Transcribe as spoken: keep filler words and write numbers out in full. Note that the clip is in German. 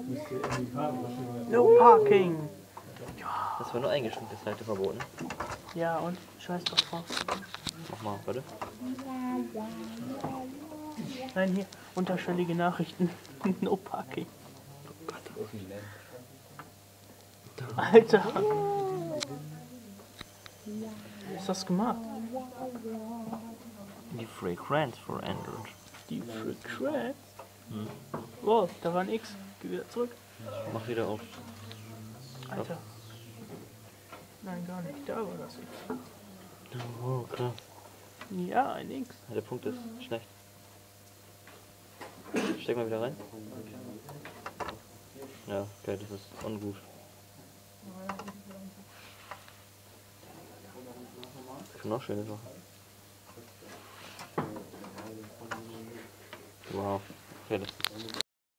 No parking! Das war nur eingeschränkte Seite verboten. Ja, und? Scheiß doch drauf. Mach mal, warte. Nein, hier, unterschwellige Nachrichten. No parking. Oh Gott. Alter! Was hast du gemacht? Die Frequenz for Android. Die Frequenz? Hm. Wow, da war ein X. Geh wieder zurück. Mach wieder auf. Alter. Nein, gar nicht. Da war das X. Oh, krass. Ja, ein X. Der Punkt ist schlecht. Steck mal wieder rein. Ja, okay, das ist ungut. Ich kann noch schöne Sachen. Wow. Okay, das ist